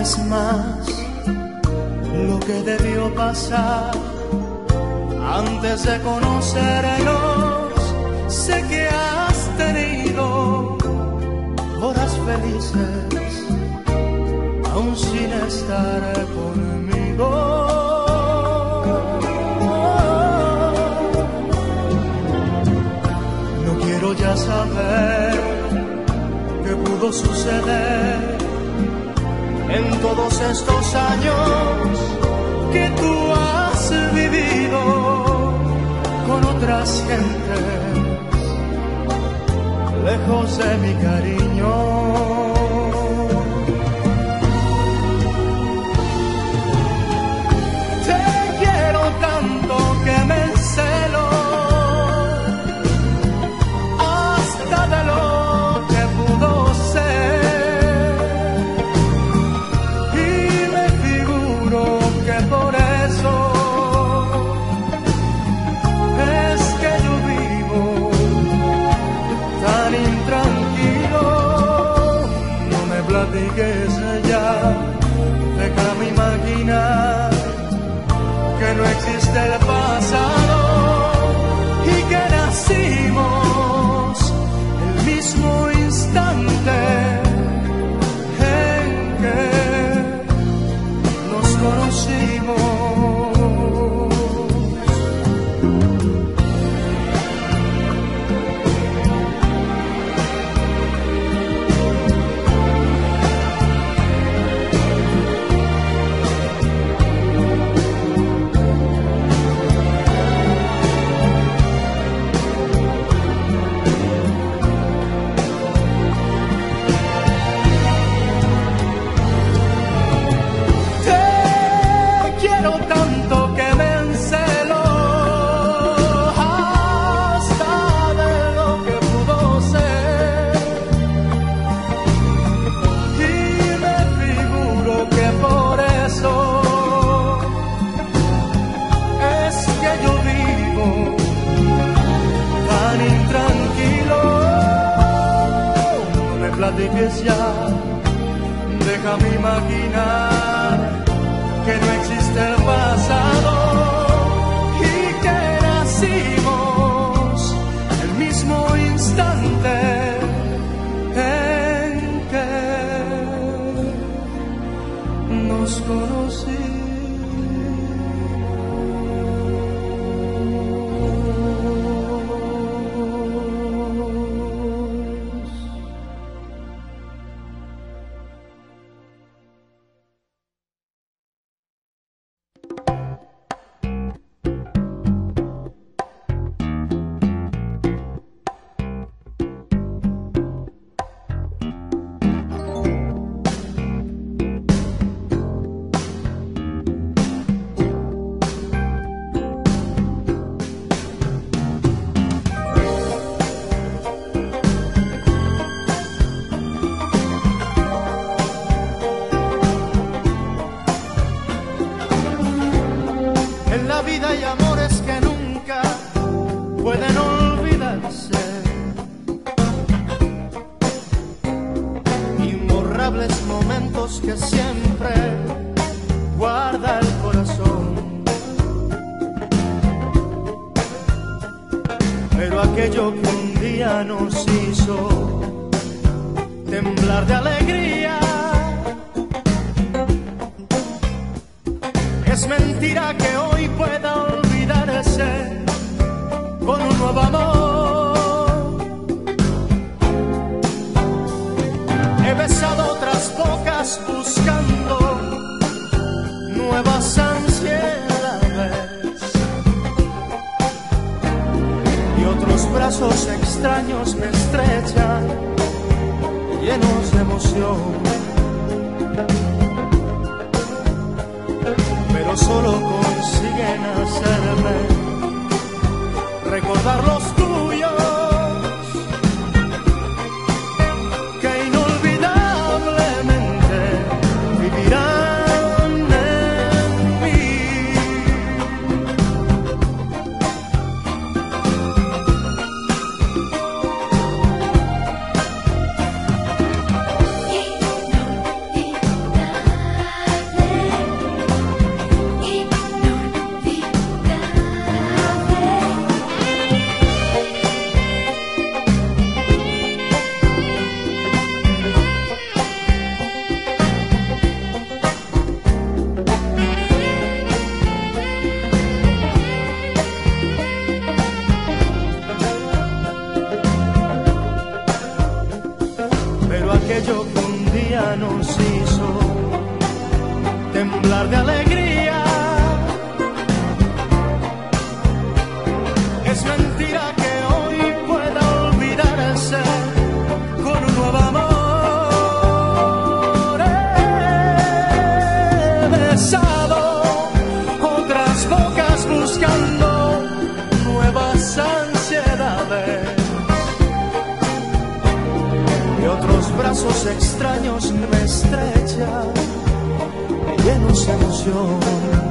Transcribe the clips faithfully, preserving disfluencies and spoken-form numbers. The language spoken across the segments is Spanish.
es más lo que debió pasar antes de conocernos. Sé que has tenido horas felices aún sin estar conmigo. No quiero ya saber qué pudo suceder en todos estos años que tú has vivido con otras gentes, lejos de mi cariño. Te quiero tanto que me encelo hasta de lo que pudo ser, y me figuro que por eso es que yo vivo tan intranquilo. No me platiques ya, déjame imaginar que no existe el pasado y que nacimos el mismo instante en que nos conocimos. Platiques ya, déjame imaginar que no existe el pasado y que nacimos el mismo instante en que nos conocimos. Hay amores que nunca pueden olvidarse, imborrables momentos que siempre guarda el corazón. Pero aquello que un día nos hizo temblar de alegría, es mentira que hoy pueda olvidarse con un nuevo amor. He besado otras bocas buscando nuevas ansiedades, y otros brazos extraños me estrechan llenos de emoción. Pero solo consiguen hacerme recordar los tuyos, que inolvidablemente vivirán en mí. temblar de alegría. Es mentira que hoy pueda olvidarse con un nuevo amor. He besado otras bocas buscando nuevas ansiedades y otros brazos extraños me estrechan, llenos de emoción,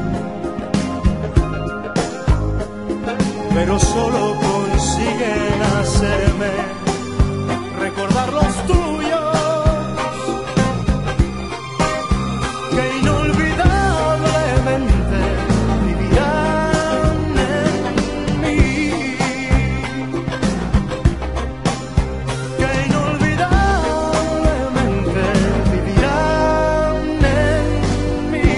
pero solo consiguen hacerme recordar los tuyos, que inolvidablemente vivirán en mí, que inolvidablemente vivirán en mí.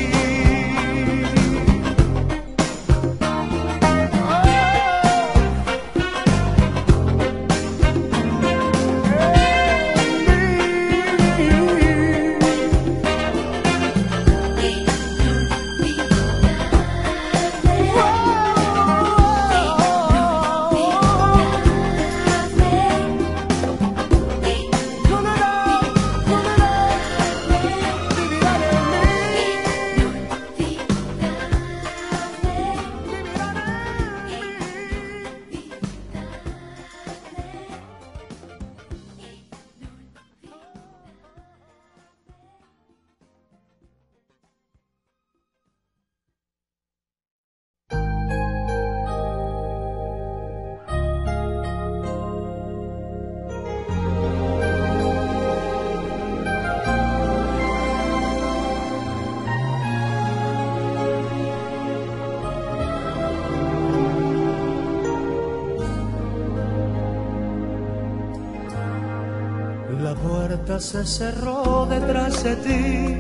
La puerta se cerró detrás de ti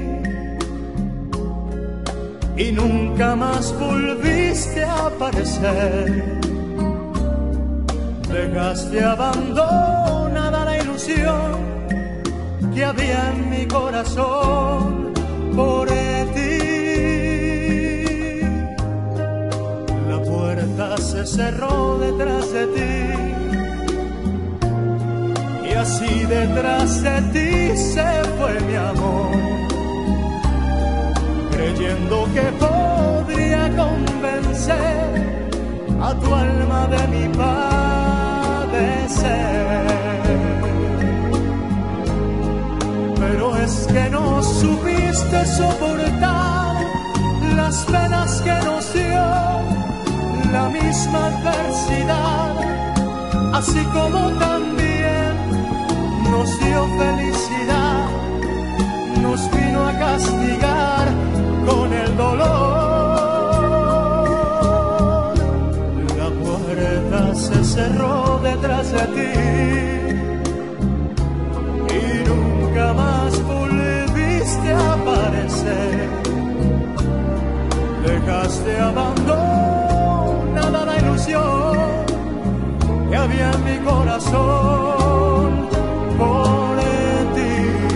y nunca más volviste a aparecer. Dejaste abandonada la ilusión que había en mi corazón por ti. La puerta se cerró detrás de ti y así detrás de ti se fue mi amor, creyendo que podría convencer a tu alma de mi padecer. Pero es que no supiste soportar las penas que nos dio la misma adversidad, así como también nos dio felicidad, nos vino a castigar con el dolor. La puerta se cerró detrás de ti y nunca más volviste a aparecer. Dejaste abandonada la ilusión que había en mi corazón por ti.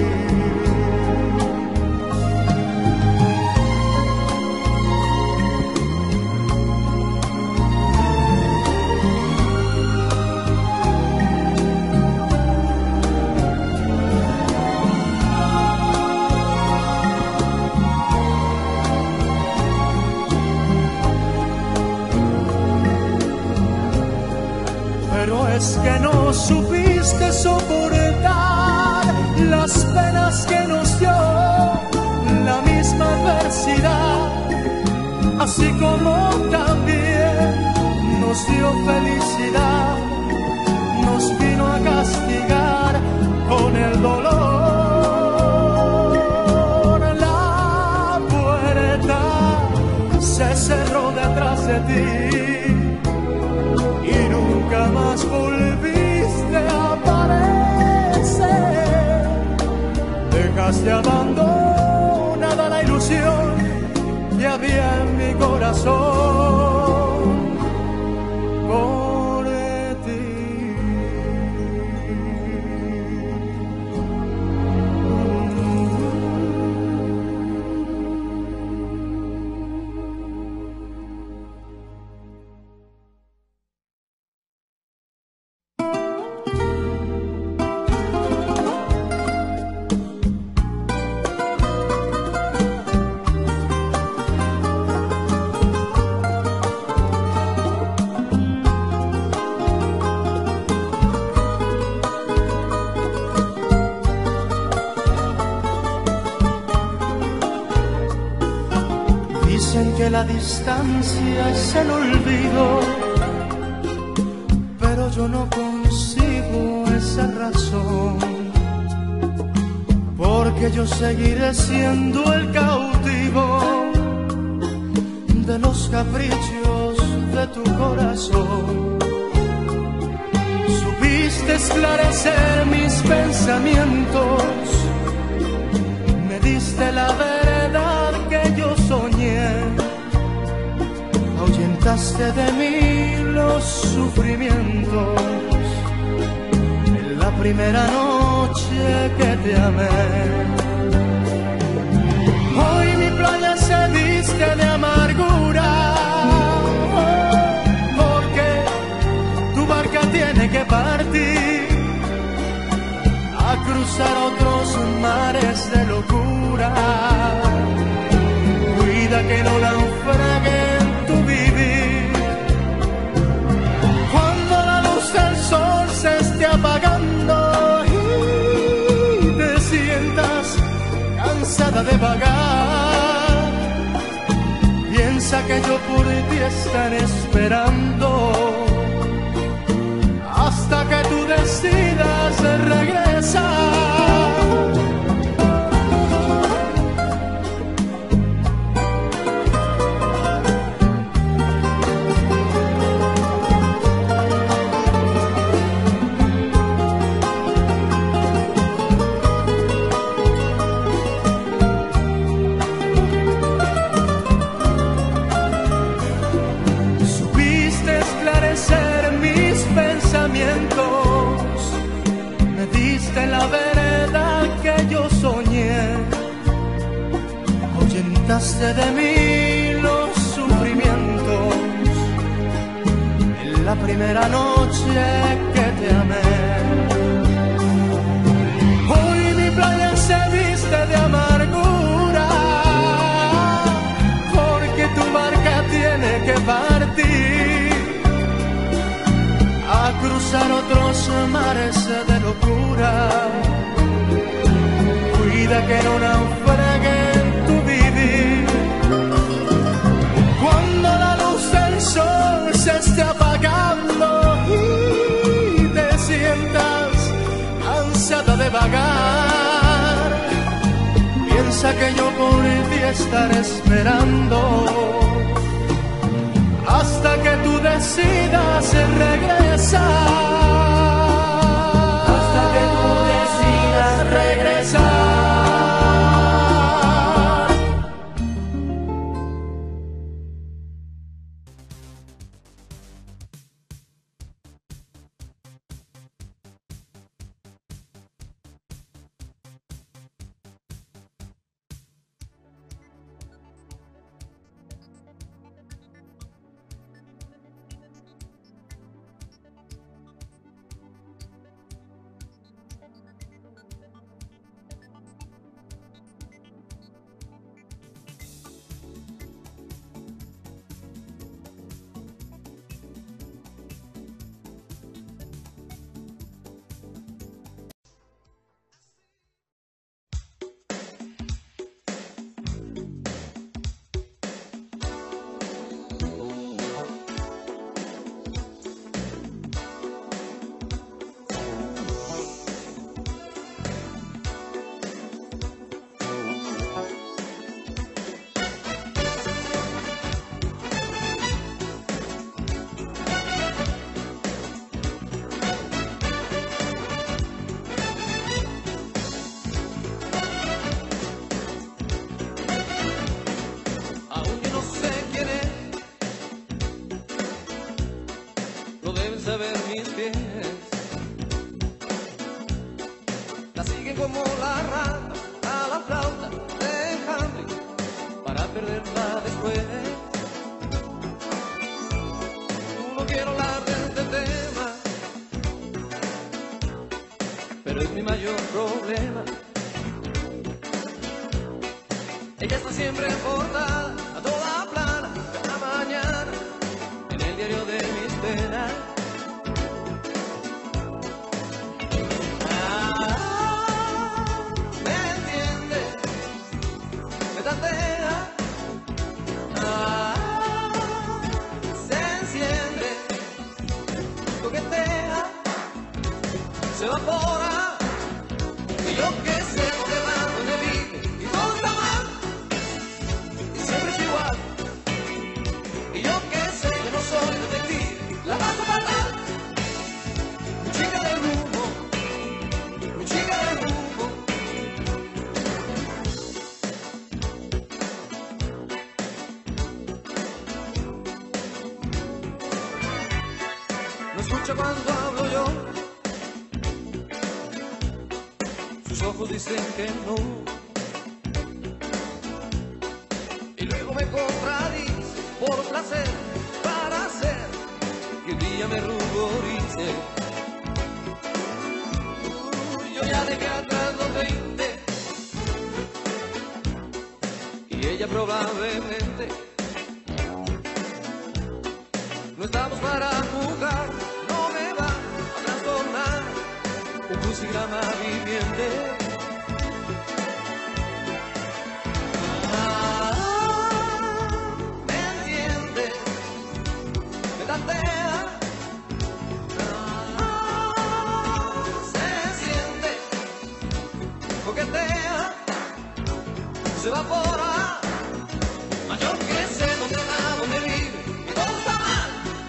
Pero es que no supiste soportar las penas que nos dio la misma adversidad, así como también nos dio felicidad, nos vino a castigar con el dolor. La puerta se cerró detrás de ti y nunca más volviste a aparecer. Dejaste abandonada la ilusión que había en mi corazón por ti. Dicen que la distancia es el olvido, pero yo no consigo esa razón, porque yo seguiré siendo el cautivo de los caprichos de tu corazón. Supiste esclarecer mis pensamientos, me diste la verdad que yo soñé, ahuyentaste de mí los sufrimientos en la primera noche que te amé. Hoy mi playa se viste de amargura, porque tu barca tiene que partir a cruzar otros mares de locura. Cuida que no naufrague en tu vivir. Cuando la luz del sol se esté apagando y te sientas cansada de vagar, piensa que yo por ti estaré esperando hasta que tú decidas regresar. Supiste esclarecer mis pensamientos, me diste la verdad que yo soñé, ahuyentaste de mí los sufrimientos en la primera noche que te amé. Hoy mi playa se viste de amargura, porque tu barca tiene que partir a cruzar otros mares de locura. Cuida que no naufrague en tu vivir. Cuando la luz del sol se esté apagando y te sientas cansada de vagar, piensa que yo por ti estaré esperando hasta que tú decidas regresar. Hasta que tú decidas regresar. Saber mis pies la siguen como la rata a la flauta de Hamlet para perderla después. No quiero hablar de este tema, pero es mi mayor problema. Ella está siempre en portada, a toda plana, cada mañana, en el diario de mis penas. escucha cuando hablo yo. Sus ojos dicen que no. Y luego me contradice por placer, para hacer que un día me ruborice. Uh, yo ya dejé atrás los veinte y ella probablemente. No estamos para jugar, no me va a trastornar un crucigrama viviente. Ah, me entiende, me tantea, ah, se siente, coquetea, se evapora. Mas yo que sé dónde va, dónde vive, y todo está mal.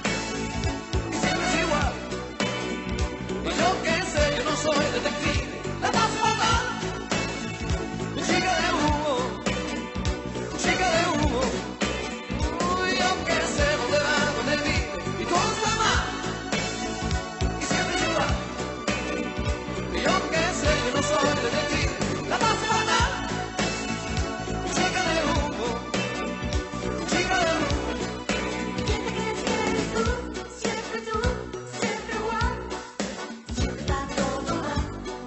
Soy detective, la paso fatal. Mi chica de humo, chica de humo. Uy, yo que sé dónde va, dónde vive, y todo está mal. Y siempre es igual. Y yo que sé, yo no soy detective, la paso fatal. Mi chica de humo, chica de humo. ¿Quién te crees que eres tú? Siempre tú, siempre igual. Siempre está todo mal.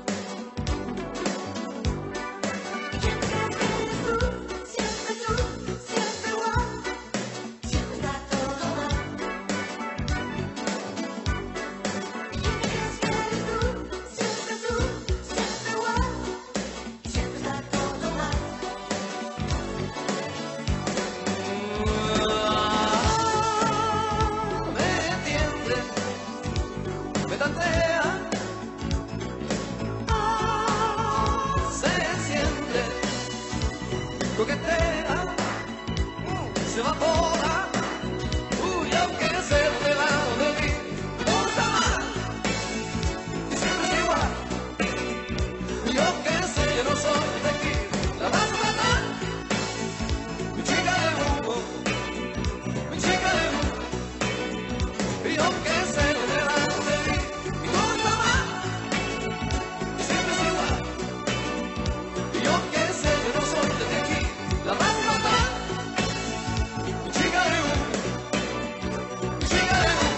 ¿Quién te crees que eres tú? Siempre tú, siempre igual. Siempre está todo mal. ¿Quién te crees que eres tú? Siempre tú, siempre igual. Siempre está todo mal. Me entiende, me tantea, se siente, coquetea, se evapora. Uy, aunque sé dónde va, dónde vive, todo está mal, y siempre es igual. Yo que sé, yo no soy detective, la paso fatal. Mi chica de humo, mi chica de humo. Y yo que sé dónde va, dónde vive, y todo está mal, y siempre es igual. Y yo que sé, yo no soy detective, la paso fatal. Mi chica de humo, mi chica de humo.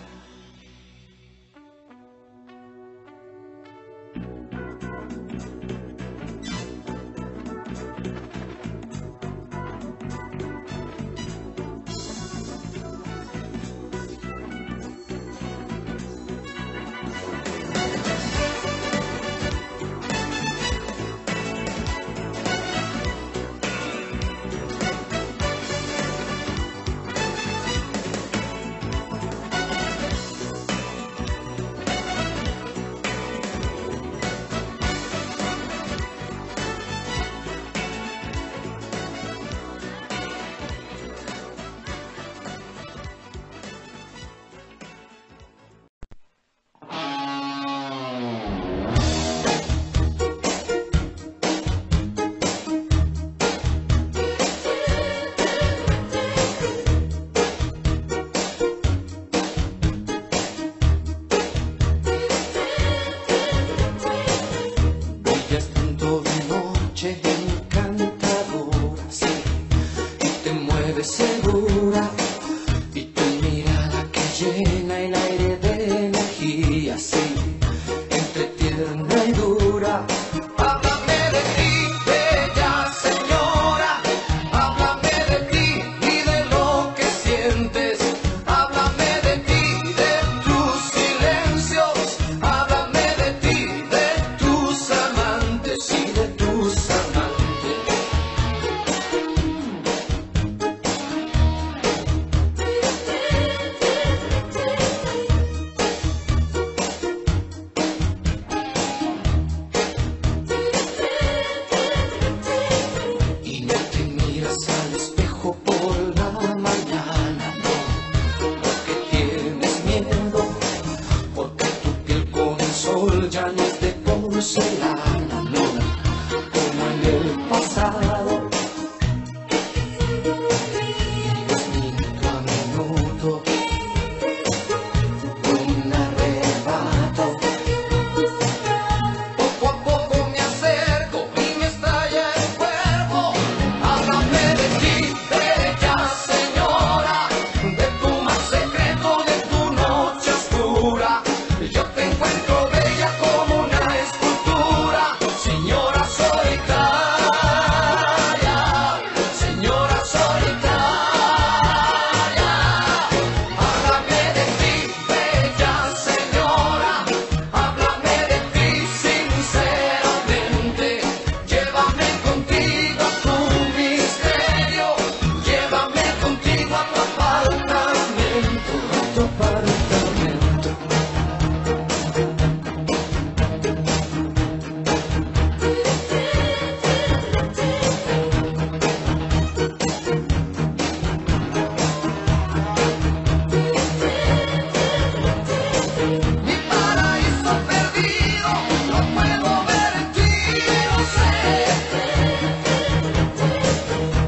Brillas tanto de noche encantadora, sí, y te mueves segura, y tu mirada que llena el aire de energía, sí, entre tierna y dura. Háblame de ti, bella señora, háblame de ti y de lo que sientes. Háblame de ti, de tus silencios, háblame de ti, de tus amantes y de tus amantes.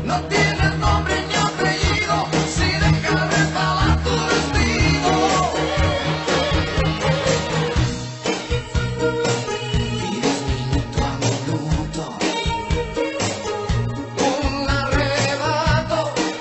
no tienes nombre ni apellido, si dejas resbalar tu vestido. Vives minuto a minuto, Un arrebato,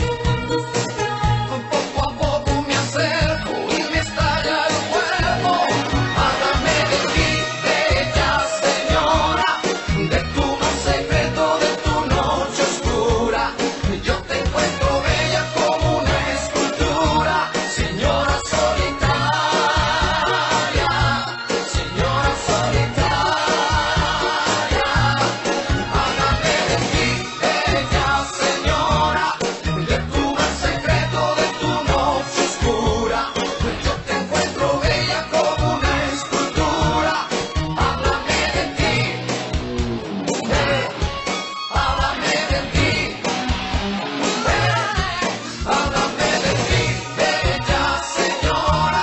poco a poco me acerco y me estalla el cuerpo. Háblame de ti, bella señora, de tu más secreto, de tu noche oscura. Yo te encuentro bella como una escultura, señora solitaria, señora solitaria. Háblame de ti, bella señora, de tu más secreto, de tu noche oscura. Yo te encuentro bella como una escultura. Háblame de ti, eh, háblame de ti, eh, háblame de ti, bella señora.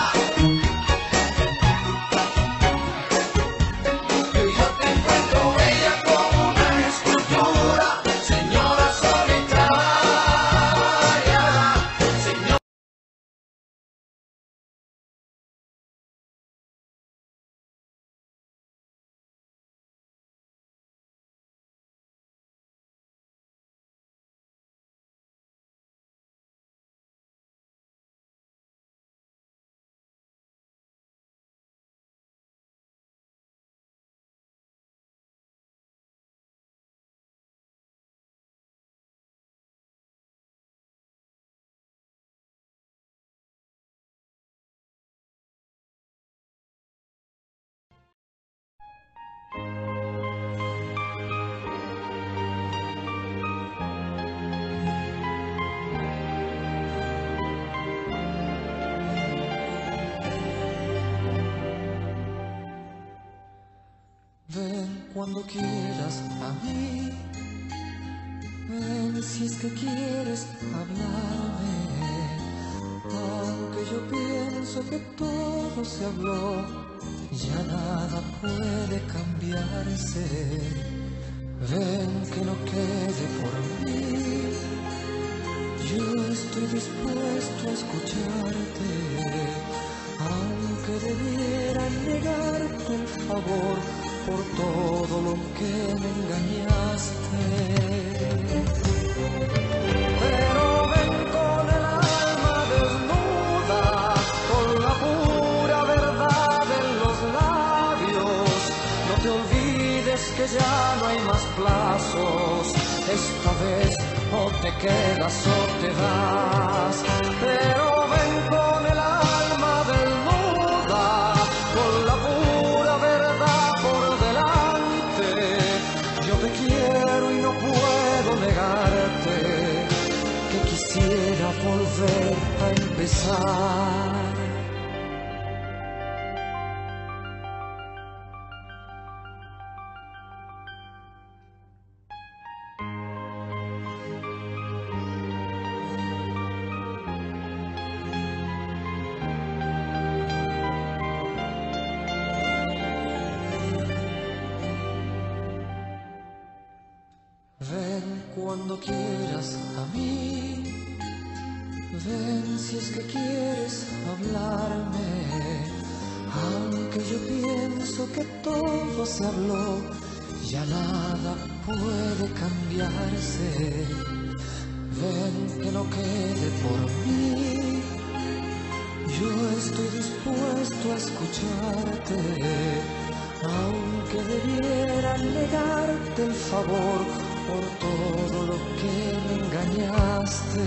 Yo te encuentro bella como una escultura, señora solitaria, señora. ven cuando quieras a mí, ven si es que quieres hablarme, aunque yo pienso que todo se habló, ya nada puede cambiarse, ven que no quede por mí, yo estoy dispuesto a escucharte, aunque debiera negarte el favor por todo lo que me engañaste. Pero ven con el alma desnuda, con la pura verdad en los labios. No te olvides que ya no hay más plazos. Esta vez o te quedas o te vas. Pero ven con el alma desnuda, con la pura verdad por delante. Yo te quiero y no puedo negarte que quisiera volver a empezar. Ven cuando quieras a mí, ven si es que quieres hablarme, aunque yo pienso que todo se habló, ya nada puede cambiarse, ven que no quede por mí, yo estoy dispuesto a escucharte, aunque debiera negarte el favor por todo lo que me engañaste.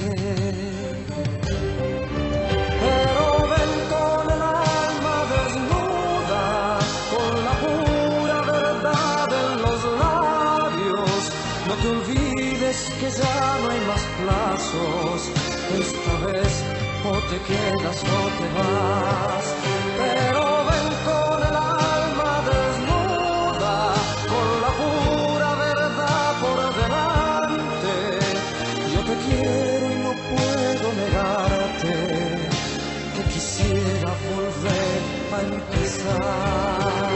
Pero ven con el alma desnuda, con la pura verdad en los labios. No te olvides que ya no hay más plazos. Esta vez o te quedas o te vas. Pero ven con el alma desnuda, con la pura verdad por delante. Yo te quiero y no puedo negarte que quisiera volver a empezar.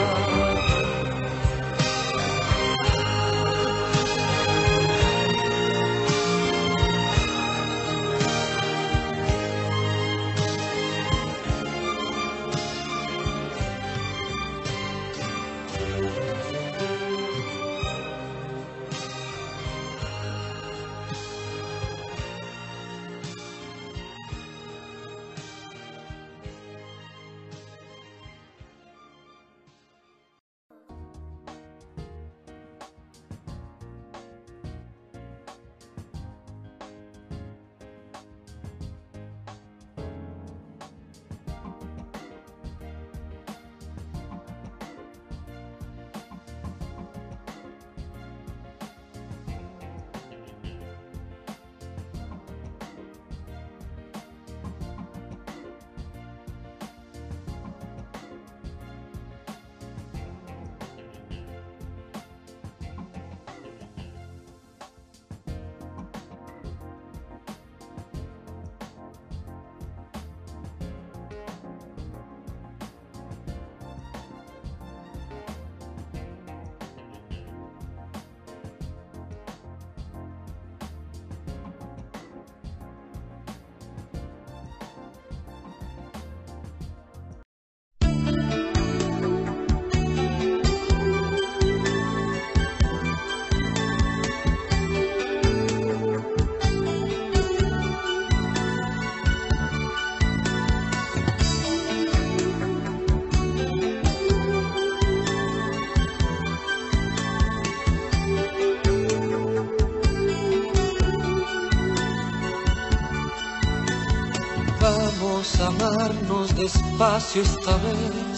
Vamos a amarnos despacio esta vez,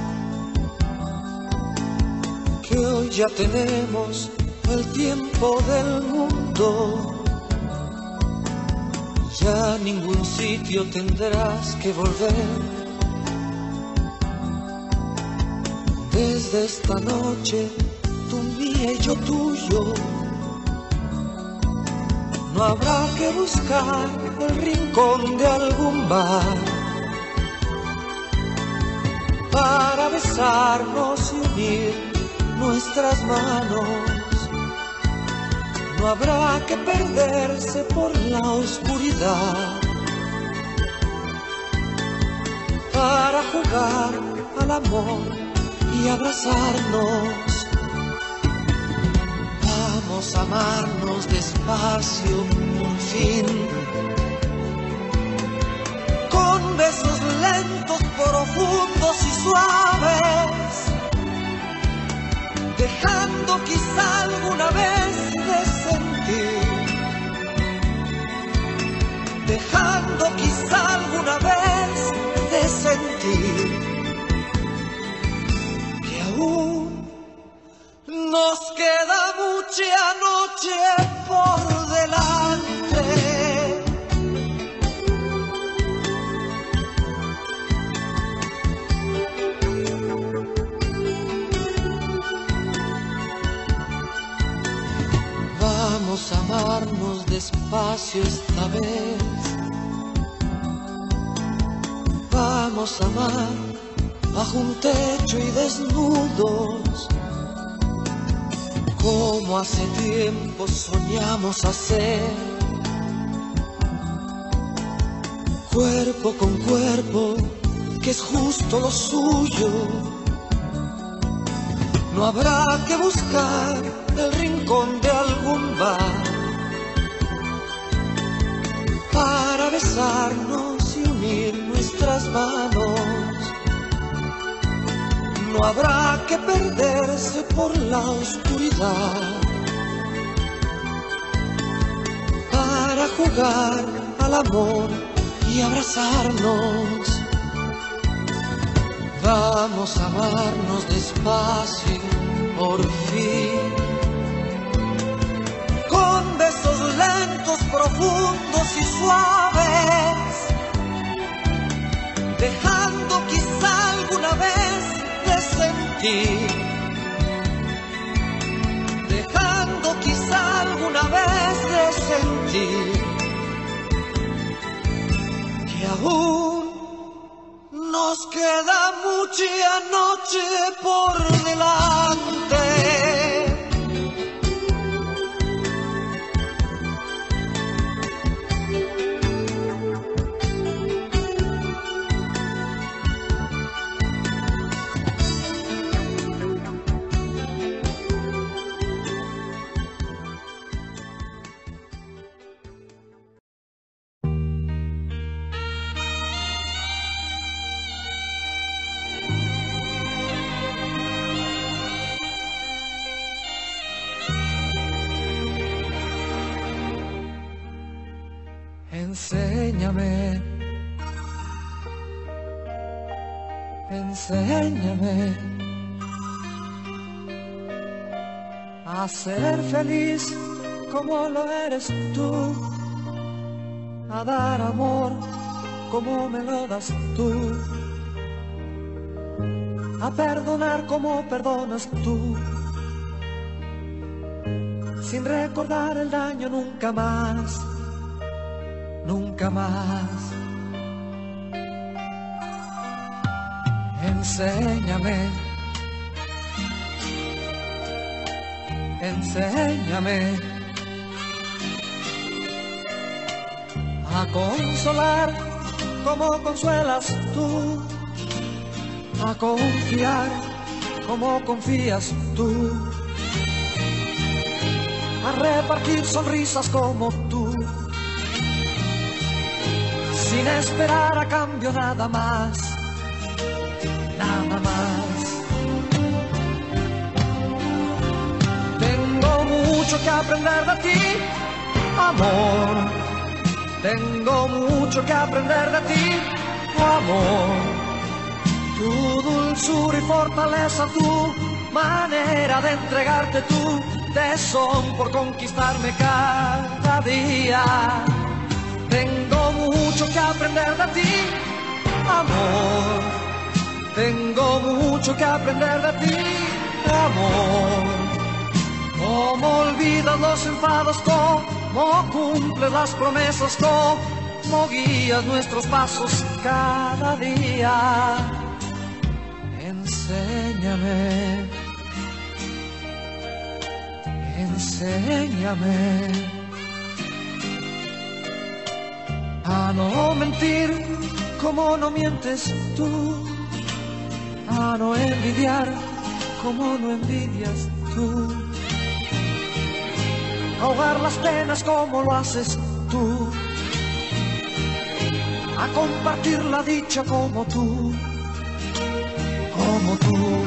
que hoy ya tenemos el tiempo del mundo. Ya a ningún sitio tendrás que volver. Desde esta noche, tú mía y yo tuyo. No habrá que buscar el rincón de algún bar para besarnos y unir nuestras manos. No habrá que perderse por la oscuridad para jugar al amor y abrazarnos. Vamos a amarnos despacio, por fin, con besos lentos, profundos y suaves, dejando quizá alguna vez de sentir, dejando quizá alguna vez de sentir que aún nos queda mucha noche por delante. Vamos a amarnos despacio esta vez. Vamos a amar bajo un techo y desnudos, como hace tiempo soñamos hacer, cuerpo con cuerpo, que es justo lo suyo. No habrá que buscar el rincón de algún bar para besarnos y unir nuestras manos. No habrá que perderse por la oscuridad para jugar al amor y abrazarnos. Vamos a amarnos despacio, por fin, con besos lentos, profundos y suaves, dejando quizá alguna vez de sentir, dejando quizá alguna vez de sentir que aún nos queda mucha noche por delante. Enséñame, enséñame a ser feliz como lo eres tú, a dar amor como me lo das tú, a perdonar como perdonas tú, sin recordar el daño nunca más. Nunca más. Enséñame, enséñame a consolar como consuelas tú, a confiar como confías tú, a repartir sonrisas como tú, sin esperar a cambio nada más, nada más. Tengo mucho que aprender de ti, amor. Tengo mucho que aprender de ti, amor. Tu dulzura y fortaleza, tu manera de entregarte, tu tesón por conquistarme cada día. Tengo mucho que aprender de ti, amor. Tengo mucho que aprender de ti, amor. Cómo olvidas los enfados, cómo cumples las promesas, cómo guías nuestros pasos cada día. Enséñame, enséñame a no mentir como no mientes tú, a no envidiar como no envidias tú, ahogar las penas como lo haces tú, a compartir la dicha como tú, como tú.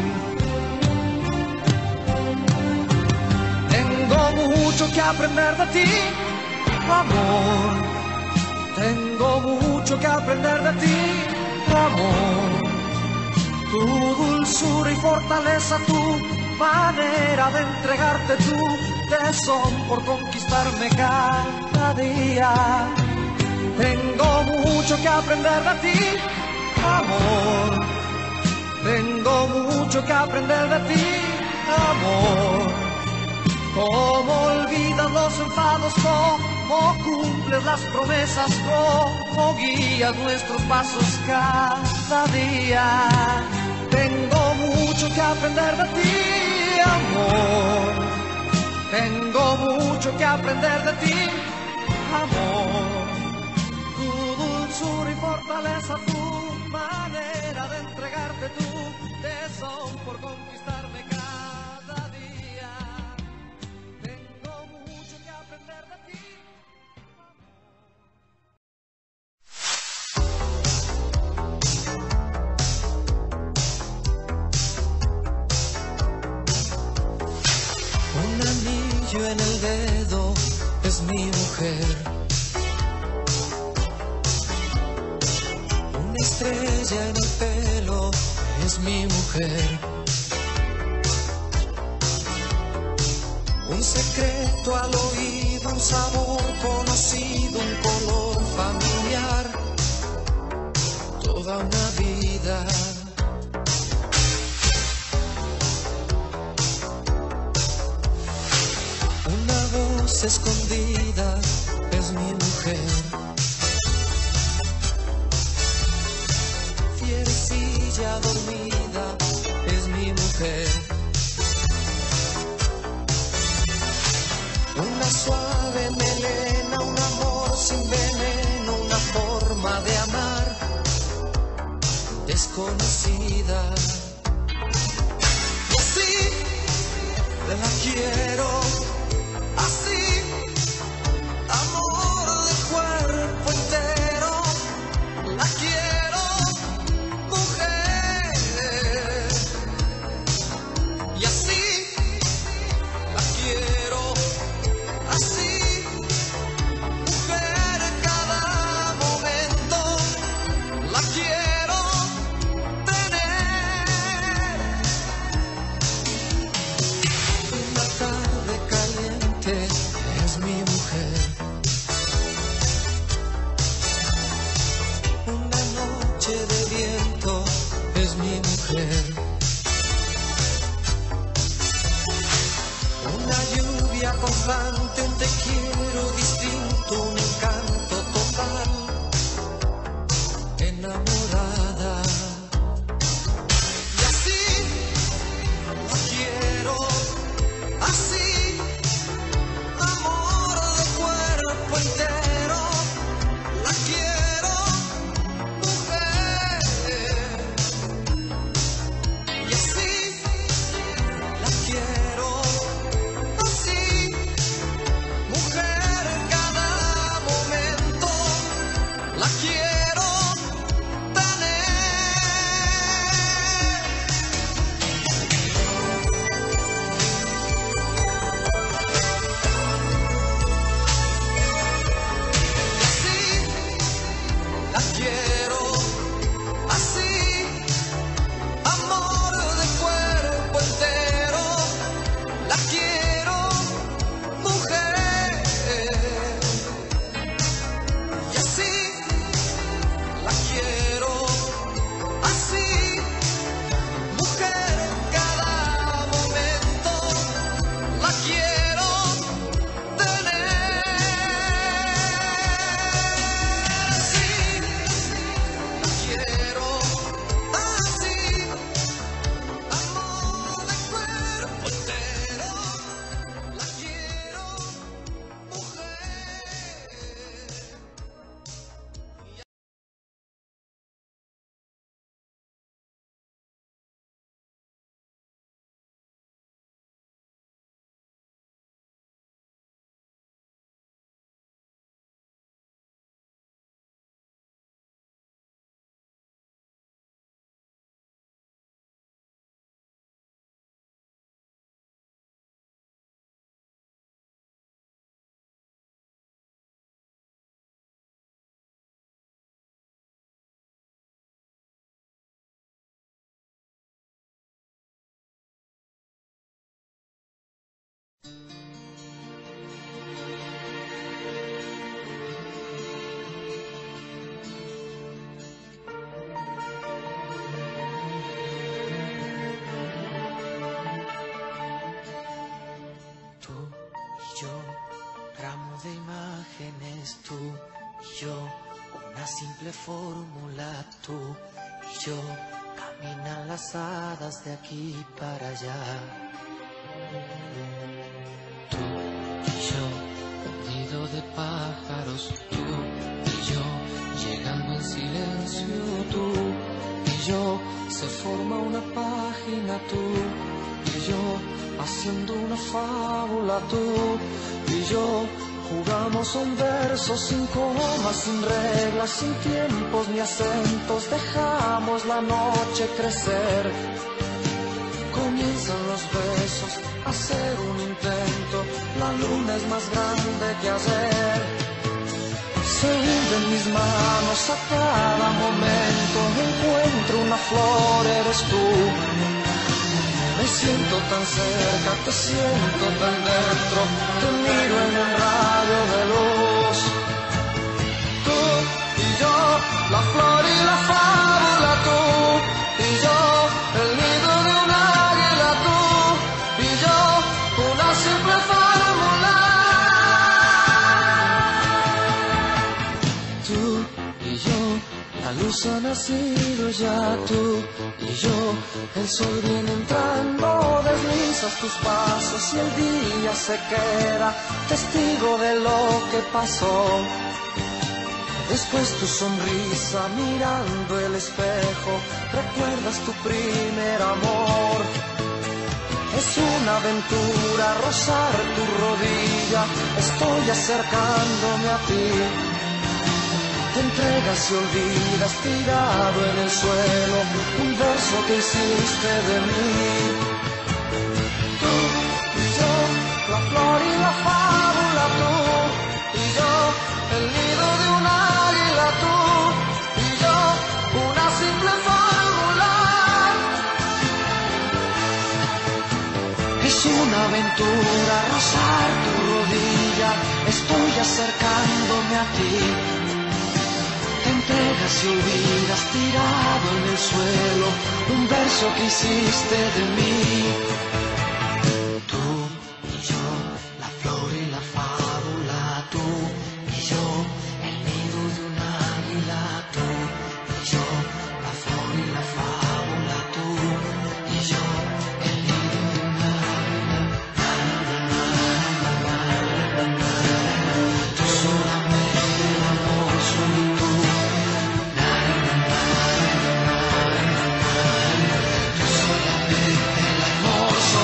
Tengo mucho que aprender de ti, amor. Tengo mucho que aprender de ti, amor. Tu dulzura y fortaleza, tu manera de entregarte, tu tesón por conquistarme cada día. Tengo mucho que aprender de ti, amor. Tengo mucho que aprender de ti, amor. Cómo olvidas los enfados, cómo cumples las promesas, cómo guías nuestros pasos cada día. Tengo mucho que aprender de ti, amor. Tengo mucho que aprender de ti, amor. Tu dulzura y fortaleza, tu manera de entregarte, tu tesón por conquistarme cada día. Tengo mucho que aprender de ti, Un anillo en el dedo es mi mujer. Una estrella en el pelo es mi mujer. Un secreto al oído, un sabor conocido, un color familiar. Toda una vida. Voz escondida es mi mujer. Fierecilla dormida es mi mujer. Una suave melena, un amor sin veneno, una forma de amar desconocida. Y así te la quiero. Así, amor de cuerpo entero, la quiero, mujer. Y así, la quiero, así, mujer, cada momento, la quiero tener. la quiero así, amor de cuerpo entero, la quiero mujer, y así la quiero así, mujer en cada momento, la quiero tener así, la quiero así, amor de cuerpo entero, la quiero mujer. Tú y yo, ramo de imágenes, tú y yo, una simple fórmula, tú y yo, caminan las hadas de aquí para allá. Tú y yo, un nido de pájaros, tú y yo, llegando en silencio, tú y yo, se forma una página, tú y yo, haciendo una fábula, tú y yo, jugamos a un verso sin comas, sin reglas, sin tiempos ni acentos, dejamos la noche crecer. Comienzan los besos, a hacer un intento, la luna es más grande que ayer. Se hunden mis manos a cada momento, encuentro una flor, eres tú. Me siento tan cerca, te siento tan dentro, te miro en un rayo de luz. Tú y yo, la flor y la fábula, tú y yo, el nido de un águila, tú y yo, una simple fórmula. Tú y yo, la luz ha nacido ya, tú y yo, el sol viene entrando, deslizas tus pasos y el día se queda testigo de lo que pasó. Después tu sonrisa mirando el espejo, recuerdas tu primer amor. Es una aventura rozar tu rodilla, estoy acercándome a ti. Te entregas y olvidas tirado en el suelo un verso que hiciste de mí. Tú y yo, la flor y la fábula, tú y yo, el nido de un águila, tú y yo, una simple fórmula. Es una aventura rozar tu rodilla, estoy acercándome a ti. Te entregas y olvidas tirado en el suelo un verso que hiciste de mí. Tú y yo, la flor y la fábula, tú y yo, el nido de un águila, tú y yo, la flor y la fábula, tú y yo, el nido de un águila. Tú solamente el amor soy tú. Tú solamente el amor soy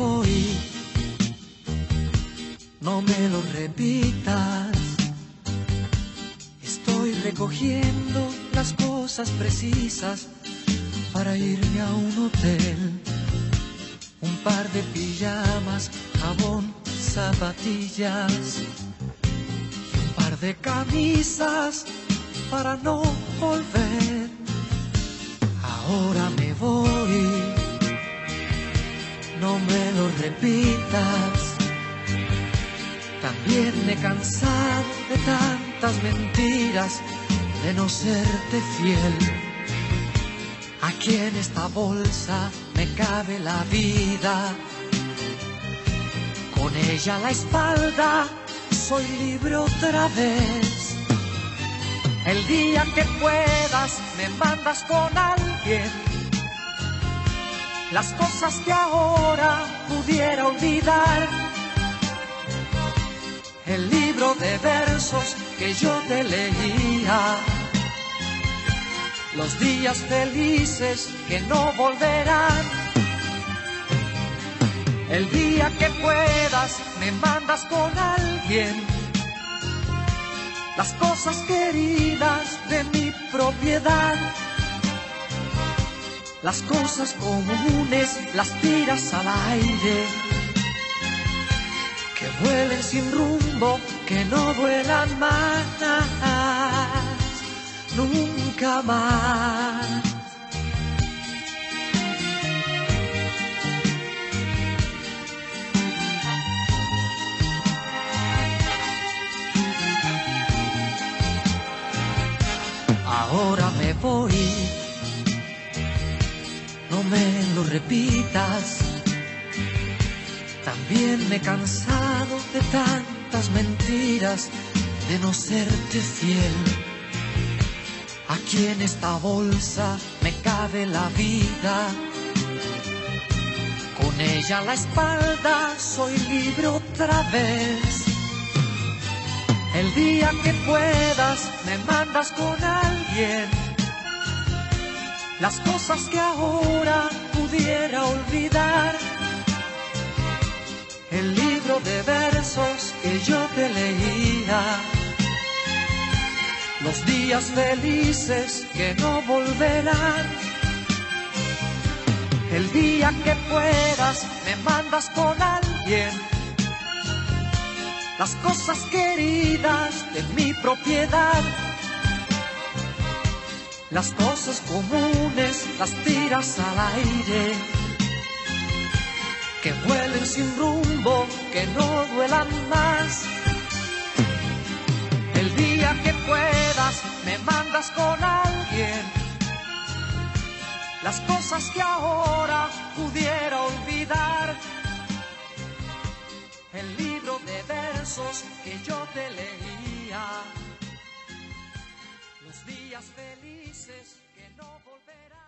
voy, no me lo repitas. Estoy recogiendo las cosas precisas para irme a un hotel. Un par de pijamas, jabón, zapatillas y un par de camisas para no volver. Ahora me voy, no me lo repitas. También me he cansado de tantas mentiras, de no serte fiel. Aquí en esta bolsa me cabe la vida, con ella a la espalda soy libre otra vez. El día que puedas me mandas con alguien las cosas que ahora pudiera olvidar. El libro de versos que yo te leía, los días felices que no volverán. El día que puedas me mandas con alguien las cosas queridas de mi propiedad. Las cosas comunes las tiras al aire, que vuelen sin rumbo, que no vuelan más, nunca más. Ahora me voy, no me lo repitas. También me he cansado de tantas mentiras, de no serte fiel. Aquí en esta bolsa me cabe la vida, con ella a la espalda soy libre otra vez. El día que puedas me mandas con alguien las cosas que ahora pudiera olvidar. El libro de versos que yo te leía, los días felices que no volverán. El día que puedas me mandas con alguien las cosas queridas de mi propiedad. Las cosas comunes las tiras al aire, que vuelen sin rumbo, que no duelan más. El día que puedas me mandas con alguien las cosas que ahora pudiera olvidar. El libro de versos que yo te leía, los días felices que no volverán.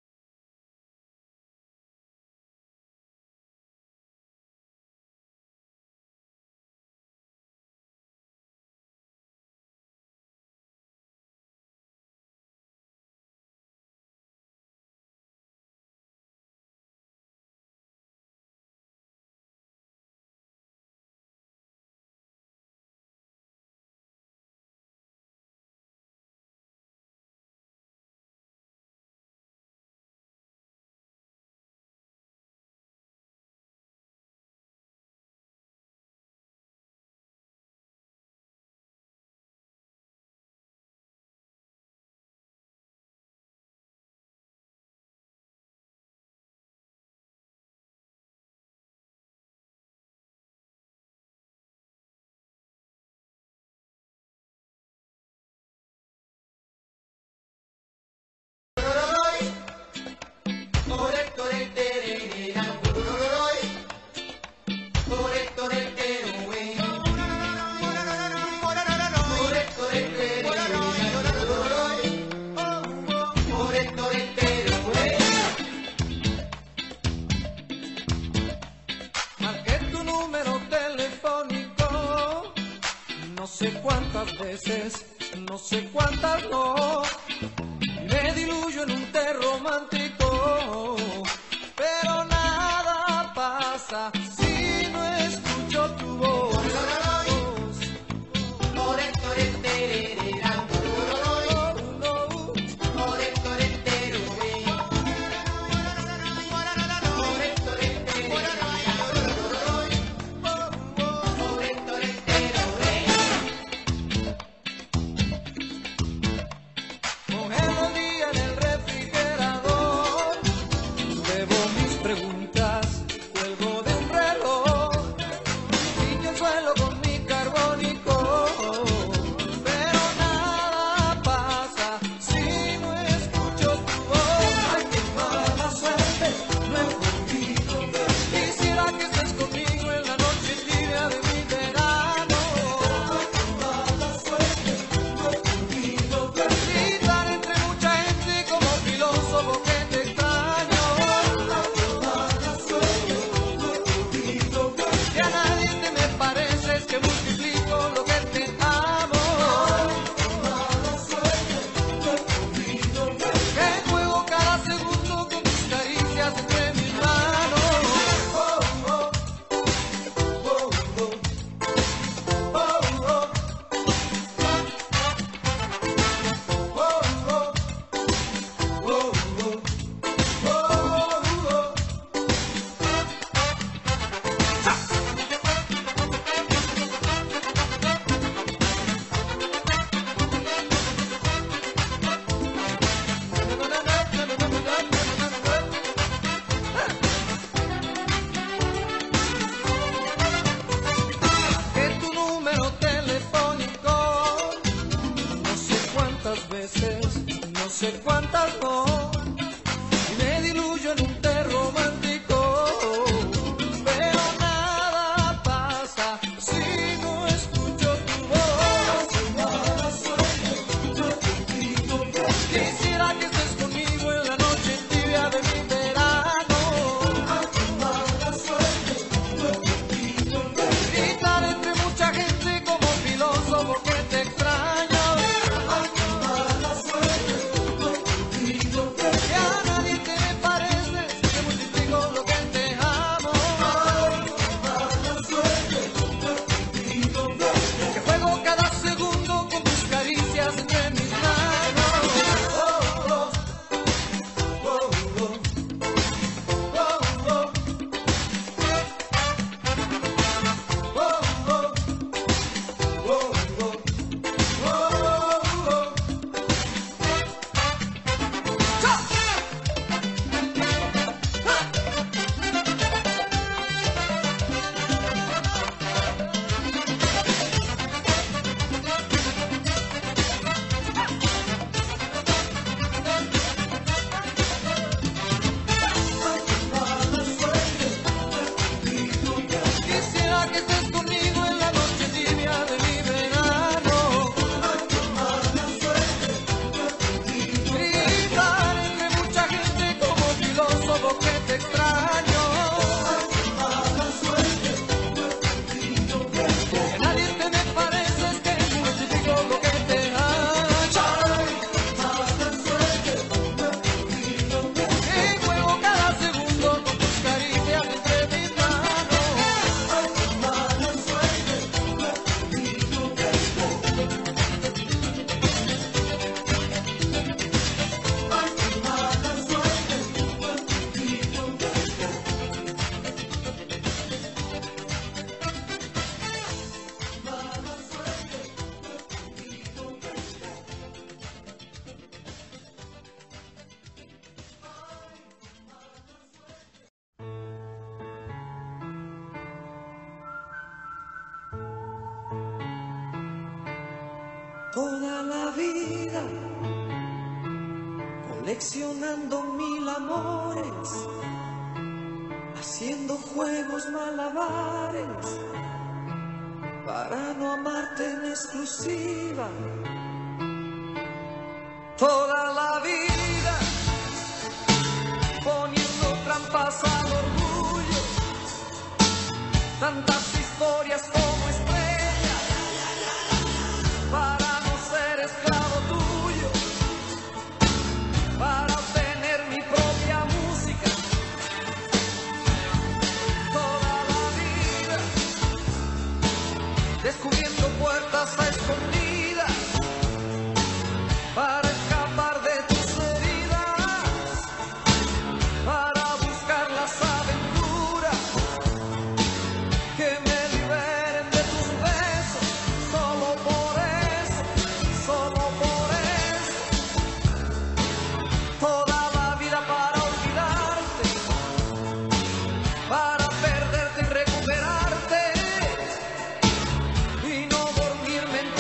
sé cuántas veces, no sé cuántas no, me diluyo en un té romántico, pero nada pasa sé cuántas no, y me diluyo en un té romántico, pero nada pasa si no escucho tu voz. Quisiera que estés conmigo en la noche tibia de mi verano, gritar entre mucha gente como filósofo que te extraño. Que a nadie te me pareces, te multiplico lo que te amo. Que juego cada segundo con tus caricias entre mis manos. Oh, oh, oh, oh, oh, oh. Quisiera que estés conmigo en la noche tibia de mi verano, gritar entre mucha gente como filósofo que te extraño. Que nadie te me pareces, que multiplico lo que te amo. Que juego cada segundo con tus caricias entre mis manos. Toda la vida coleccionando mil amores, haciendo juegos malabares para no amarte en exclusiva. Toda la vida poniendo trampas al orgullo, tantas historias como estrellas para no ser esclavo tuyo, para obtener mi propia música. Toda la vida descubriendo puertas a escondidas para escapar de tus heridas, para buscar las aventuras que me liberen de tus besos. Solo por eso, solo por eso, toda la vida para olvidarte, para perderte y recuperarte, y no dormirme en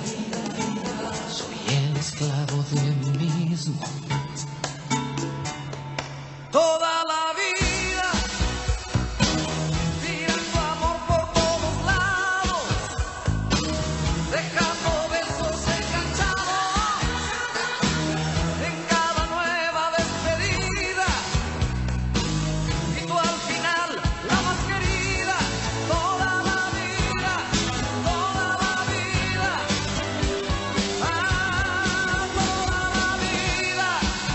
Soy el esclavo de mí mismo. Toda la vida tirando amor por todos lados, dejando besos enganchados en cada nueva despedida. Y tú al final, la más querida, toda la vida, toda la vida, ah, toda la vida.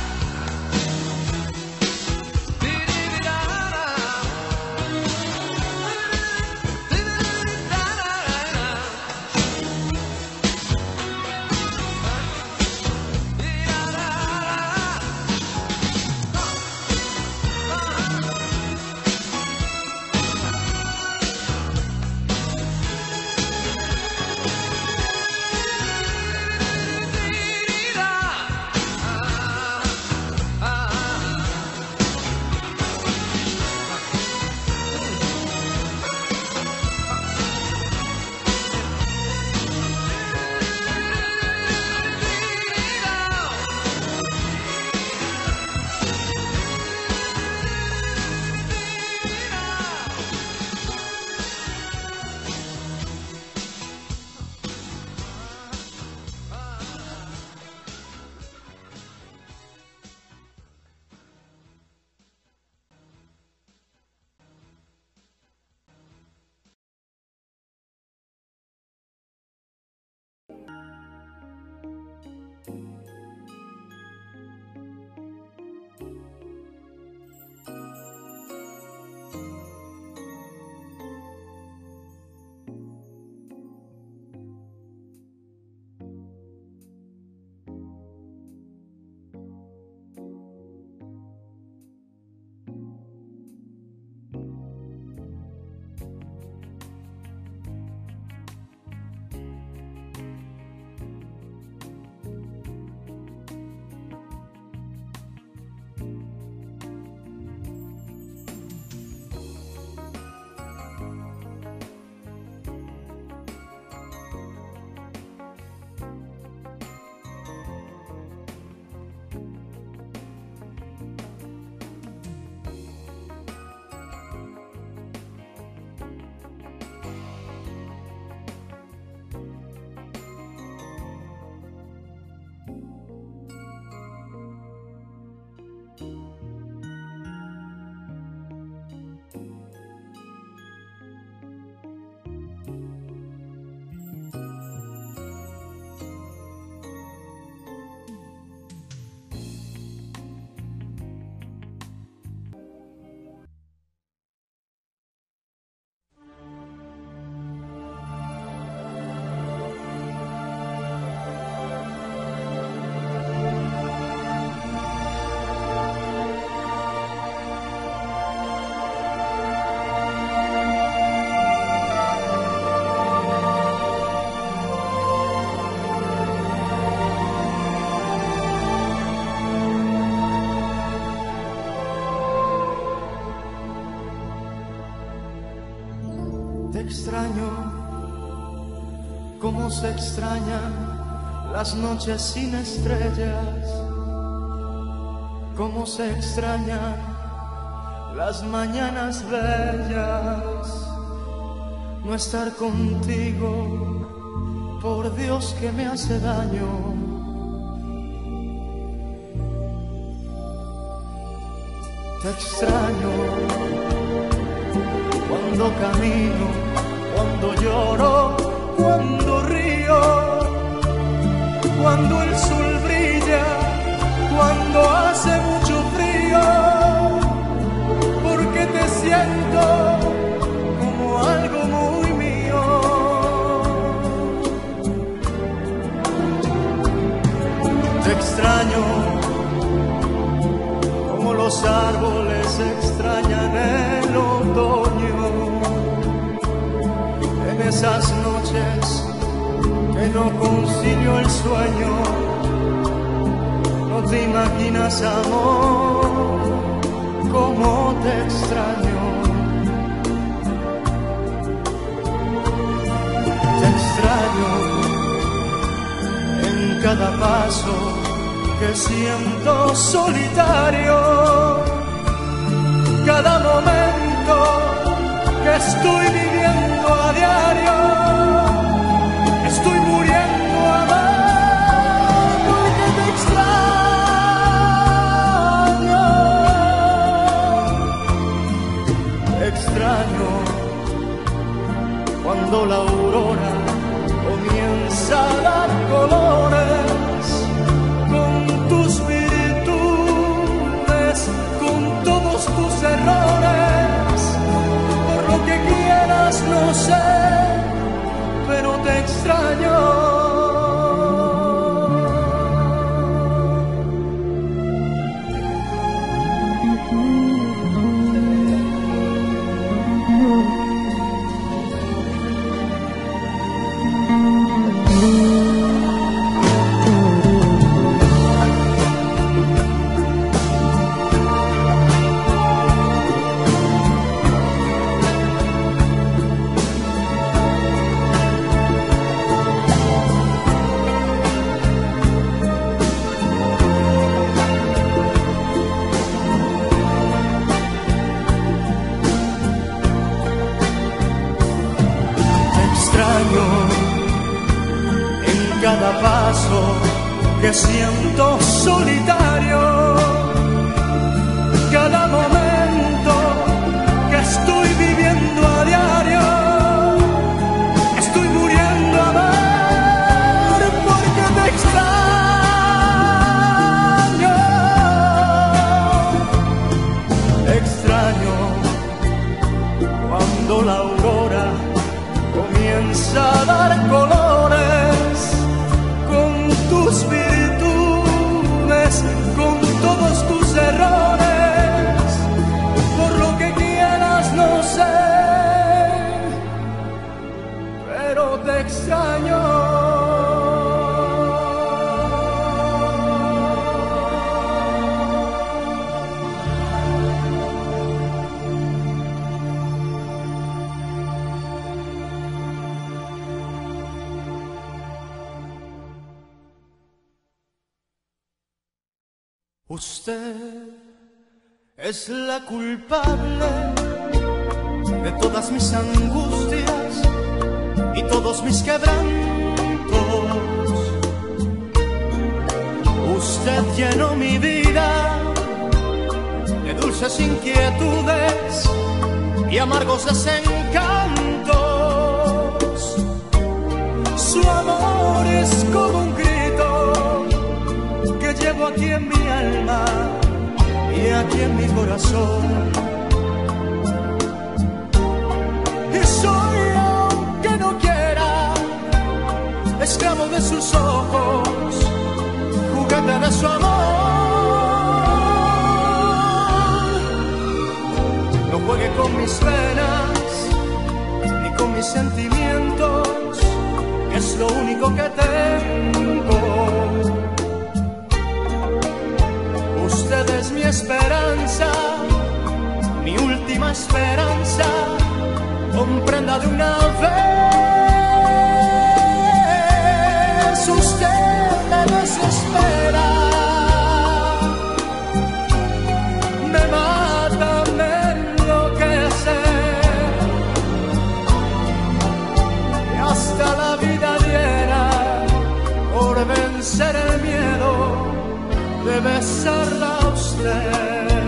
Te extraño, como se extrañan las noches sin estrellas, como se extrañan las mañanas bellas. No estar contigo, por Dios que me hace daño. Te extraño cuando camino, cuando lloro, cuando río, cuando el sol brilla, cuando hace mucho frío, porque te siento como algo muy mío. Te extraño como los árboles extrañan el otoño, en esas noches que no concilio el sueño. No te imaginas, amor, cómo te extraño. Te extraño cada paso que siento solitario, cada momento que estoy viviendo a diario, estoy muriendo a amar porque te extraño, te extraño cuando la aurora comienza a dar colores con tus virtudes, con todos tus errores, por lo que quieras no sé, pero te extraño. Cada paso que siento solitario, cada momento que estoy viviendo a diario, estoy muriendo a amar porque te extraño, te extraño cuando la aurora comienza a dar colores con tus virtudes, con todos tus errores, por lo que quieras no sé, pero te extraño. Usted es la culpable de todas mis angustias y todos mis quebrantos. Usted llenó mi vida de dulces inquietudes y amargos desencantos. Su amor es como un grito que llevo aquí en mi alma y aquí en mi corazón. Y soy, aunque no quiera, esclavo de sus ojos, juguete de su amor. No juegue con mis penas ni con mis sentimientos, que es lo único que tengo. Usted es mi esperanza, mi última esperanza, comprenda de una vez. Usted me desespera, me mata, me enloquece, y hasta la vida diera por vencer el miedo de besarla a usted.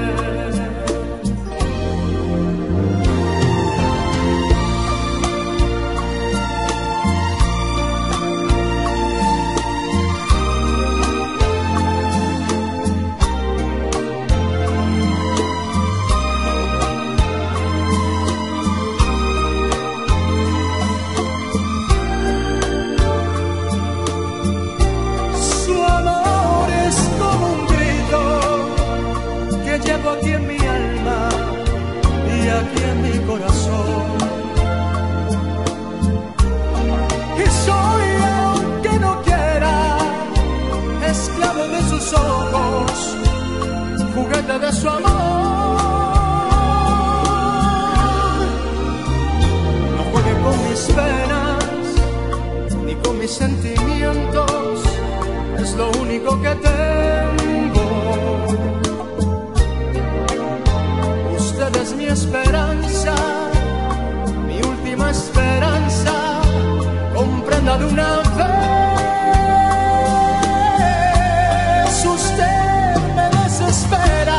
Aquí en mi alma y aquí en mi corazón. Y soy, aunque no quiera, esclavo de sus ojos, juguete de su amor. No juegue con mis penas ni con mis sentimientos, único que tengo. Usted es mi esperanza, mi última esperanza. Comprenda de una vez, usted me desespera.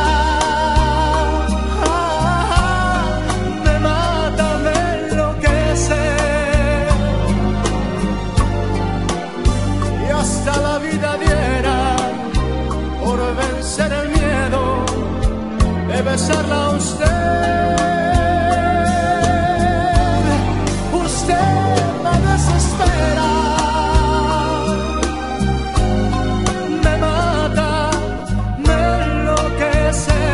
Hasta la vida diera por vencer el miedo de besarla a usted. Usted me desespera, me mata, me enloquece.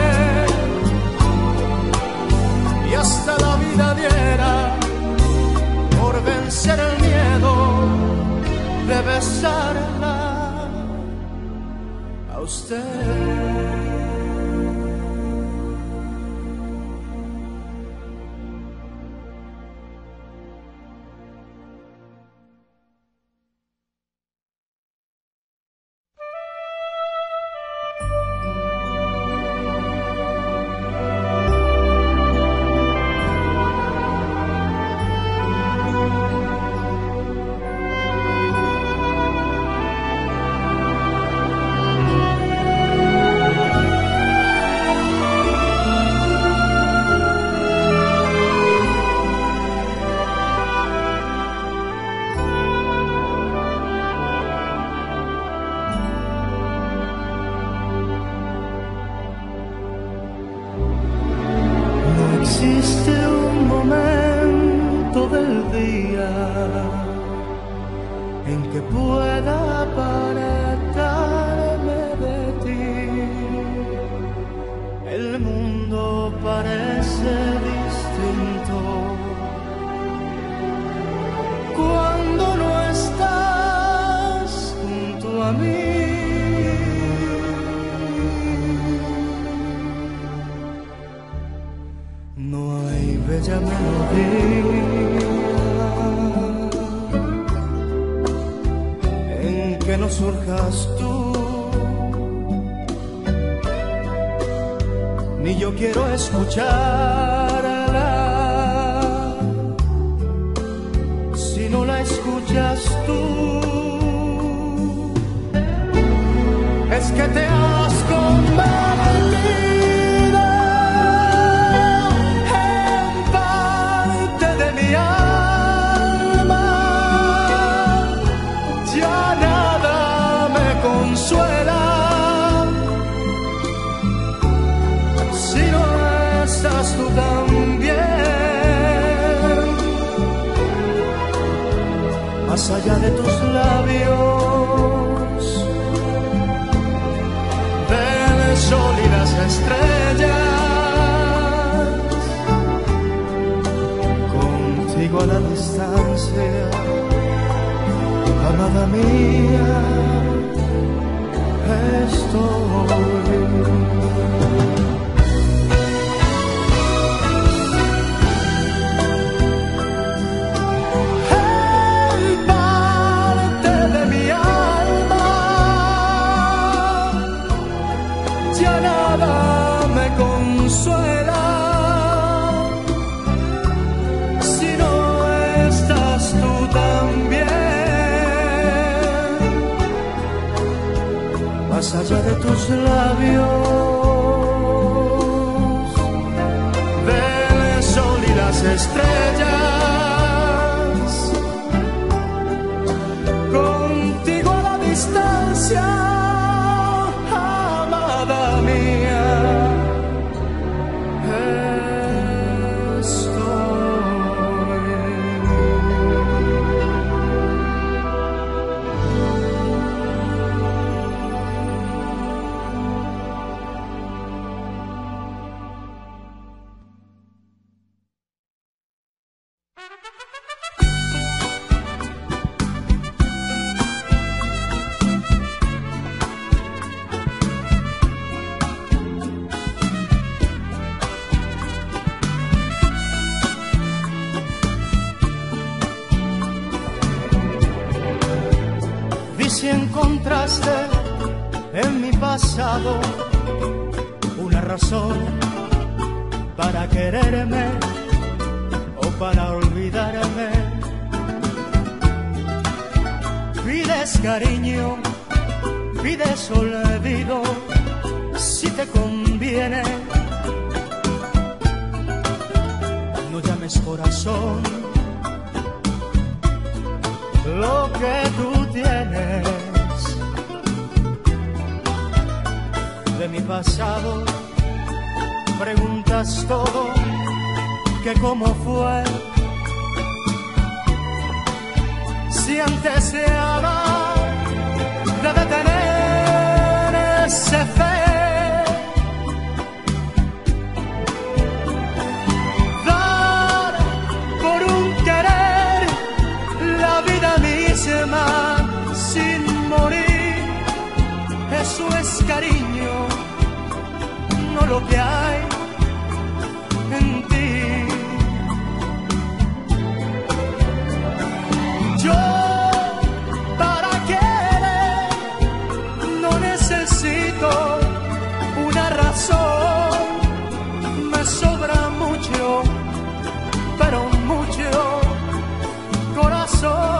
Y hasta la vida diera por vencer el miedo de besarla a usted. Existe un momento del día en que pueda apartarme de ti. El mundo parece distinto cuando no estás junto a mí. No hay bella melodía en que no surjas tú, ni yo quiero escucharla si no la escuchas tú. Es que te has convertido consuela si no estás tú también. Más allá de tus labios, del sol y las estrellas, contigo a la distancia, amada mía, estoy. En parte de mi alma ya nada me consuela si no estás tú también. Más allá de tus labios, del sol y las estrellas, contigo a la distancia, amada mía, si encontraste en mi pasado una razón para quererme o para olvidarme. Pides cariño, pides olvido, si te conviene. No llames corazón lo que tú tienes. De mi pasado preguntas todo, que cómo fue. Si antes se ama, debe tener ese fe. Dar por un querer la vida misma sin morir, eso es cariño, no lo que hay en ti. Yo para querer no necesito una razón, me sobra mucho, pero mucho corazón.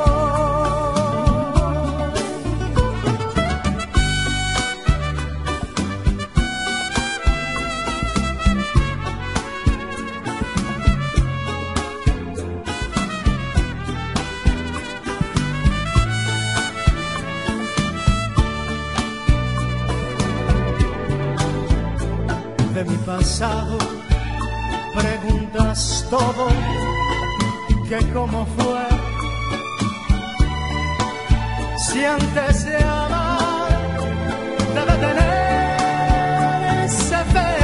De mi pasado preguntas todo, que cómo fue. Si antes se ama, debe tener ese fe.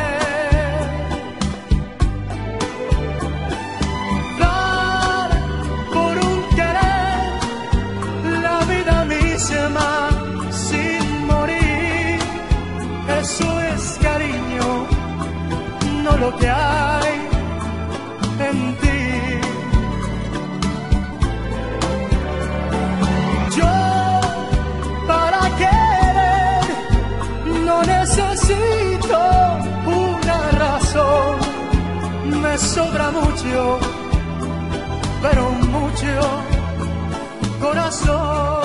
Dar por un querer la vida misma sin morir, eso es cariño, no lo que hay en ti. Yo para querer no necesito una razón, me sobra mucho, pero mucho corazón.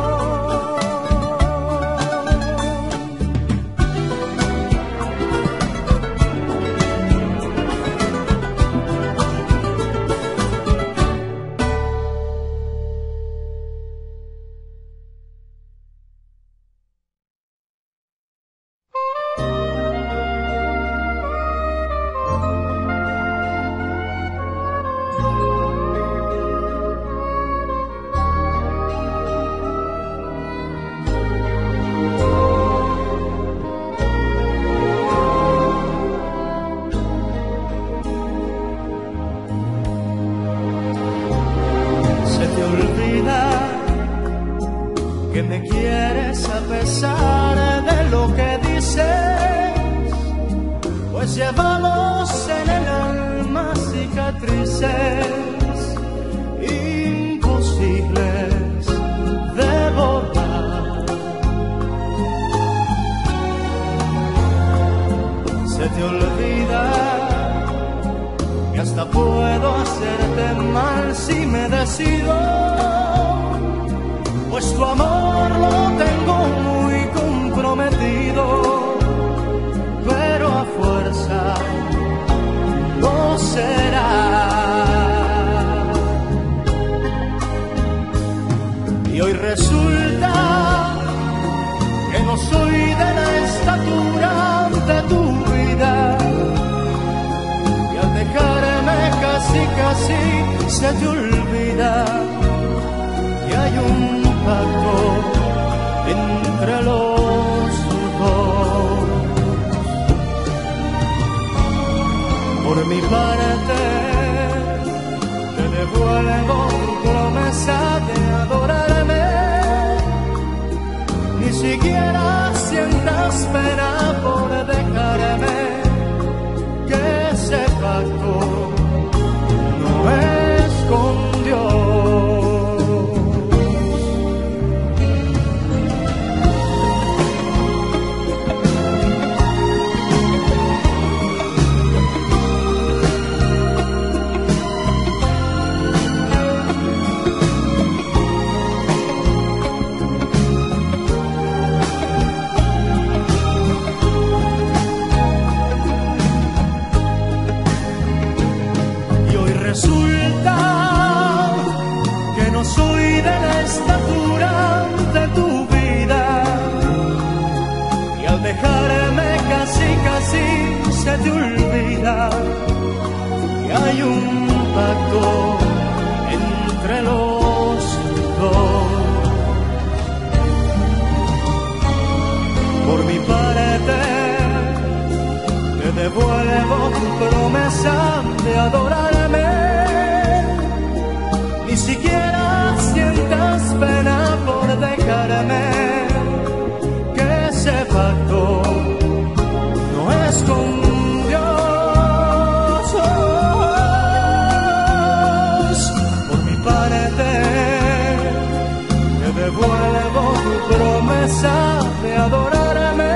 Que me quieres a pesar de lo que dices, pues llevamos en el alma cicatrices imposibles de borrar. Se te olvida que hasta puedo hacerte mal si me decido, pues tu amor lo tengo muy comprometido, pero a fuerza no será. Y hoy resulta que no soy de la estatura de tu vida, y al dejarme casi casi se te olvida que hay un pacto entre los dos. Por mi parte te devuelvo tu promesa de adorarme, ni siquiera sientas pena por dejarme, que ese pacto no es con Dios. vida y hay un pacto entre los dos. Por mi parte te devuelvo tu promesa de adorarme. Ni siquiera sientas pena por dejarme, que ese pacto no es con Dios. Por mi parte te devuelvo tu promesa de adorarme.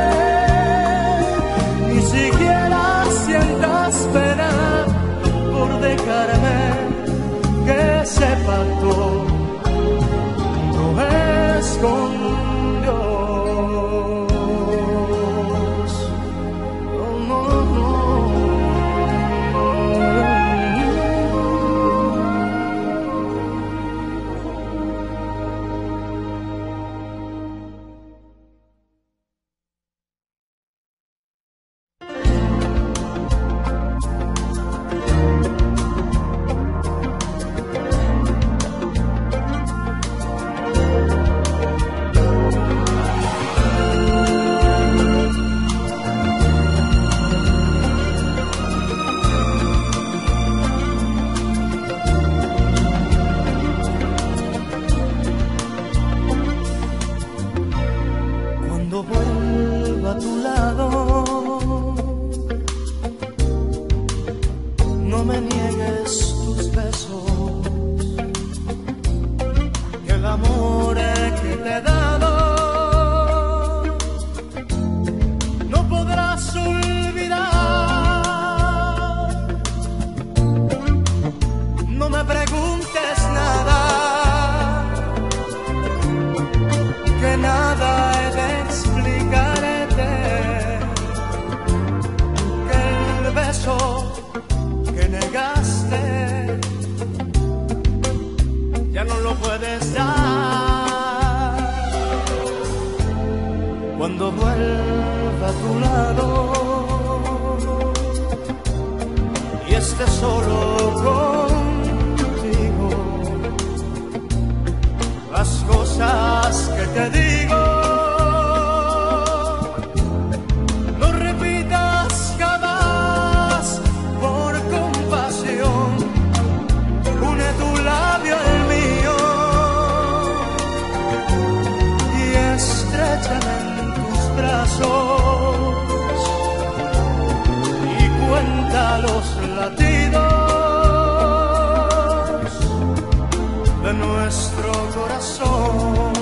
Ni siquiera sientas pena por dejarme, que ese pacto no es con Dios. Oh, no, no. Cuando vuelva a tu lado, no me niegues tus besos, que el amor que te he dado no podrás olvidar. No me preguntes nada, que nada he de explicarte, que el beso que negaste ya no lo puedes dar. Cuando vuelva a tu lado y esté solo contigo, las cosas que te digo no repitas jamás. Por compasión une tu labio al mío y estréchame en tus brazos y cuenta los latidos de nuestro corazón.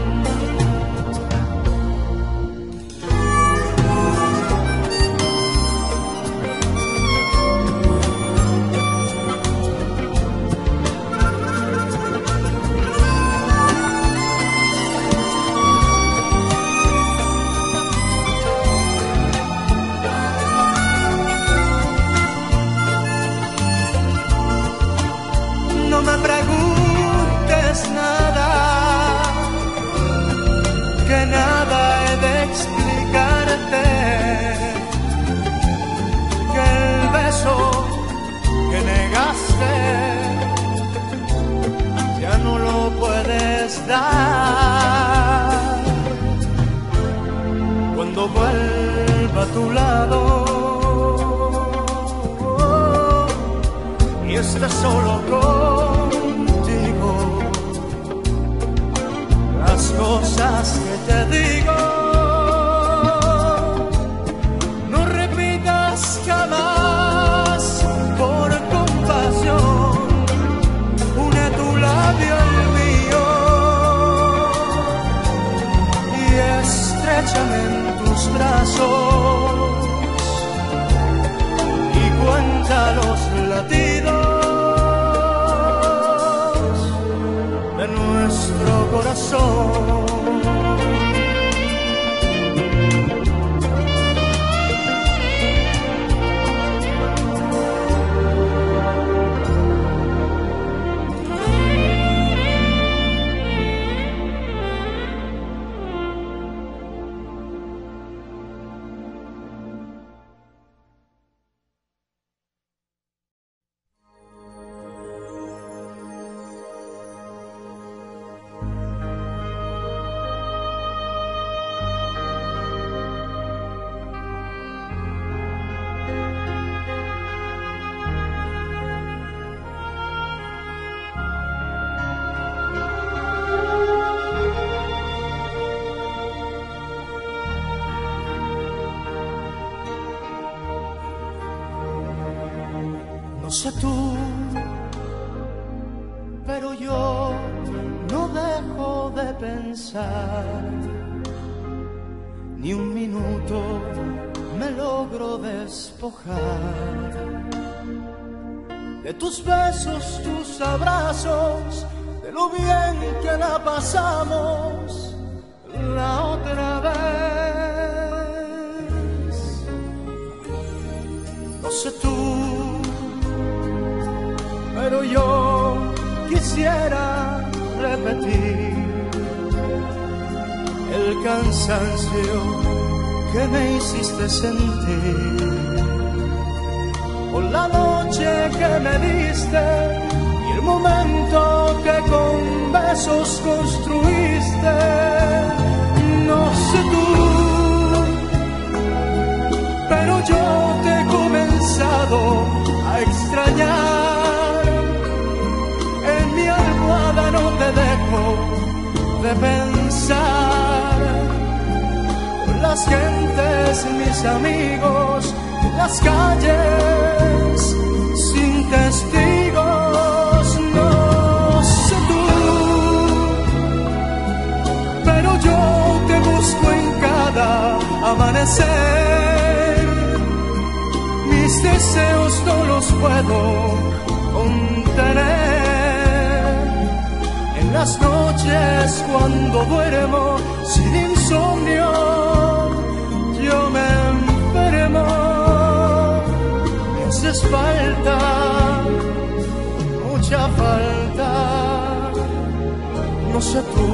No me preguntes nada, que nada he de explicarte, que el beso que negaste ya no lo puedes dar. Cuando vuelva a tu lado y estés solo contigo, las cosas que te digo no repitas jamás. Por compasión une tu labio al mío y estréchame en tus brazos y cuenta los latidos de nuestro corazón. sé tú, pero yo no dejo de pensar, ni un minuto me logro despojar de tus besos, tus abrazos, de lo bien que la pasamos la otra vez. No sé tú, pero yo quisiera repetir el cansancio que me hiciste sentir, por la noche que me diste y el momento que con besos construiste. No sé tú, pero yo te he comenzado a extrañar. En mi almohada no te dejo de pensar. Las gentes, mis amigos, las calles sin testigos. No sé tú, pero yo te busco en cada amanecer. Mis deseos no los puedo contener. En las noches cuando duermo sin insomnio, yo me enfermo. Me haces falta, mucha falta, no sé tú.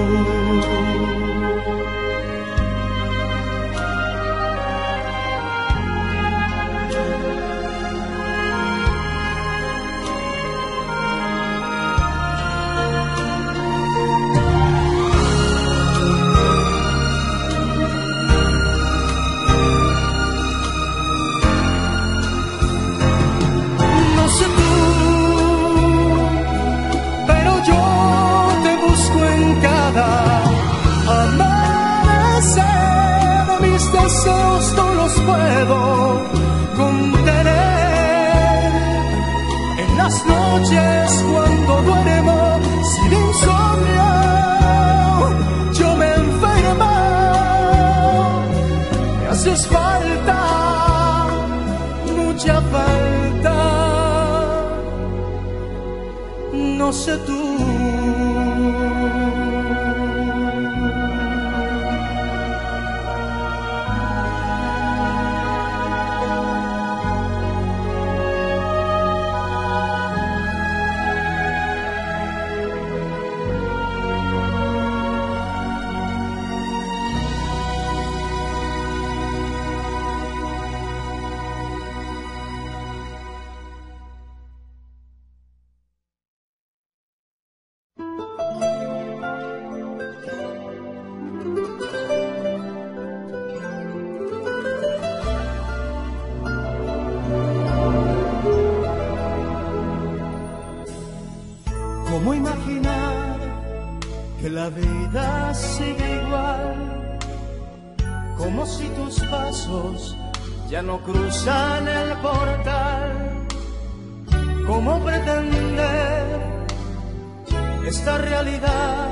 Deseos no los puedo contener. En las noches cuando duermo sin insomnio, yo me enfermo. Me haces falta, mucha falta, no sé tú. ¿Cómo imaginar que la vida sigue igual? Como si tus pasos ya no cruzan el portal. ¿Cómo pretender esta realidad?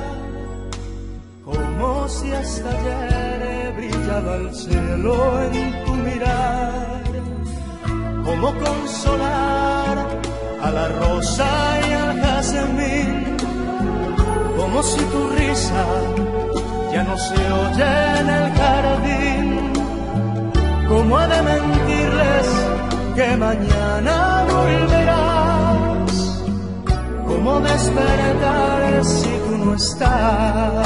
Como si hasta ayer brillaba el cielo en tu mirar. ¿Cómo consolar a la rosa y al jazmín? Como si tu risa ya no se oye en el jardín. ¿Cómo ha de mentirles que mañana volverás? ¿Cómo despertar si tú no estás?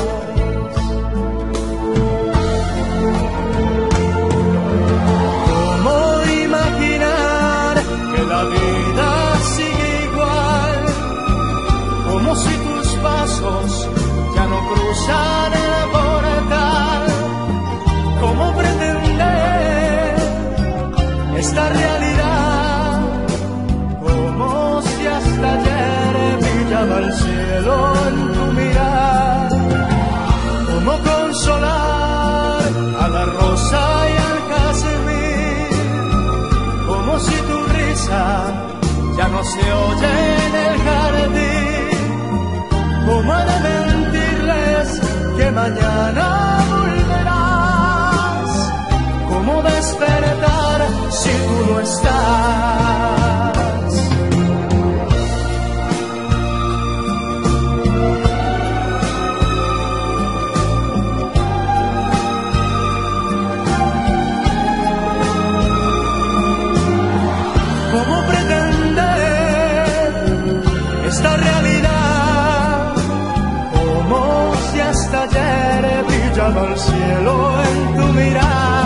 ¿Cómo imaginar que la vida sigue igual? Como si tus pasos ya no cruzan el portal. ¿Cómo pretender esta realidad? Como si hasta ayer brillaba el cielo en tu mirar. ¿Cómo consolar a la rosa y al jazmín? Como si tu risa ya no se oye en el jardín. ¿Cómo he de mentirles que mañana volverás? ¿Cómo despertar si tú no estás? ¿Cómo pretender esta realidad? Como si hasta ayer brillaba el cielo en tu mirada.